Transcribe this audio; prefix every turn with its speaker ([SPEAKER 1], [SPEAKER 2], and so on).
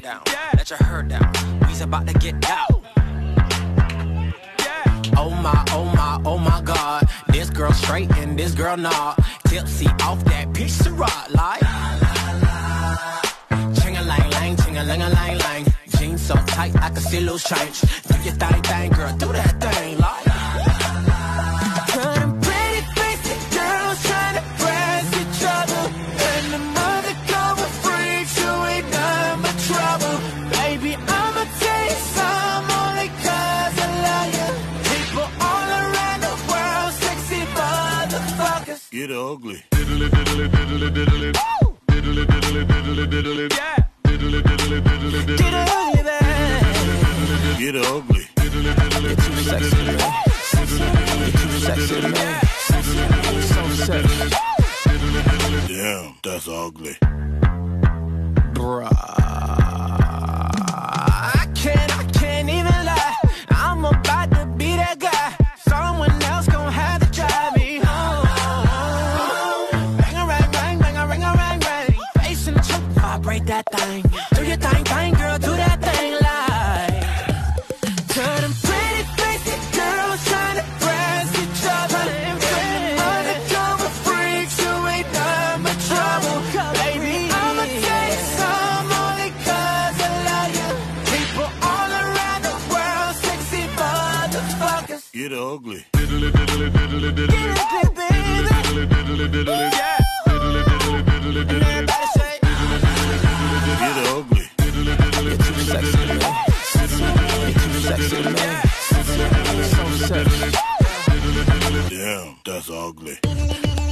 [SPEAKER 1] down. Let your hair down. We's about to get out. Oh my, oh my, oh my God. This girl straight and this girl not. Tipsy off that piece of rock like ching-a-lang-lang, ching-a-lang-a-lang-lang. Jeans so tight I can see loose change. Do your thing, girl, do that thing like turning pretty basic girls trying to press each other. And the mother cover freaks who ain't none but trouble. Baby, I'ma tell you some only cause I love you. People all around the world, sexy motherfuckers.
[SPEAKER 2] Get ugly.
[SPEAKER 1] Diddly diddly diddly diddly. Diddly diddly diddly diddly. Yeah. Diddly diddly diddly diddly. Get ugly, man.
[SPEAKER 2] Get ugly.
[SPEAKER 1] You're too sexy, man. You're too sexy, man. So sexy.
[SPEAKER 2] Damn, that's ugly.
[SPEAKER 1] Bruh, I can't even lie. I'm about to be that guy. Someone else gon' have to drive me home. Bang a rang rang, bang a ring a rang rang. Bass in the choke, vibrate that thing. Do your thing, girl, do that thing like. Turn them pretty basic girls trying to press each other. Undercover freaks who ain't none but trouble. Baby, I'ma tell you some only cause I love you. People all around the world, sexy motherfuckers.
[SPEAKER 2] Get ugly.
[SPEAKER 1] Diddly diddly diddly diddly. Diddly diddly diddly. Yeah. Diddly diddly diddly diddly. And everybody say
[SPEAKER 2] Get ugly.
[SPEAKER 1] you're too sexy, man. You're too sexy, man. So sexy.
[SPEAKER 2] Damn, that's ugly.